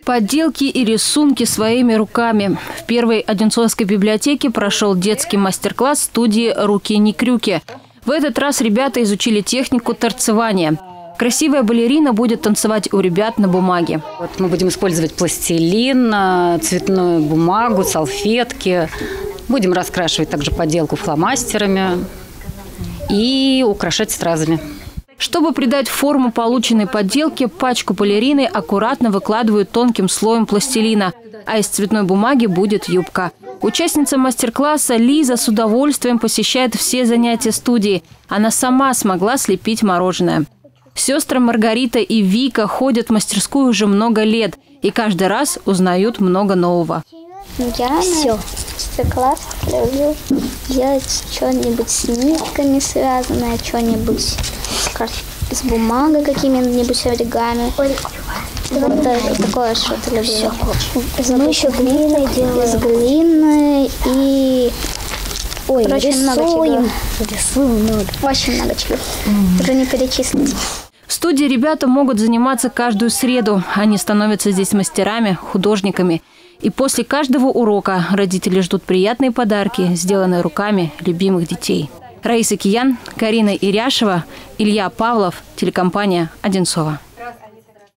Поделки и рисунки своими руками. В первой Одинцовской библиотеке прошел детский мастер-класс студии «Руки не крюки». В этот раз ребята изучили технику торцевания. Красивая балерина будет танцевать у ребят на бумаге. Мы будем использовать пластилин, цветную бумагу, салфетки. Будем раскрашивать также поделку фломастерами и украшать стразами. Чтобы придать форму полученной поделке, пачку балерины аккуратно выкладывают тонким слоем пластилина, а из цветной бумаги будет юбка. Участница мастер-класса Лиза с удовольствием посещает все занятия студии. Она сама смогла слепить мороженое. Сестры Маргарита и Вика ходят в мастерскую уже много лет и каждый раз узнают много нового. Я все класс люблю делать что-нибудь с нитками связанное, что-нибудь с бумагой, какими-нибудь оригами. Вот такое что-то люблю. Мы еще глиной делаем. Из глины и очень много чего. Рисуем много. Очень много чего. Уже не перечислить. В студии ребята могут заниматься каждую среду. Они становятся здесь мастерами, художниками. И после каждого урока родители ждут приятные подарки, сделанные руками любимых детей. Раиса Киян, Карина Иряшева, Илья Павлов, телекомпания «Одинцово».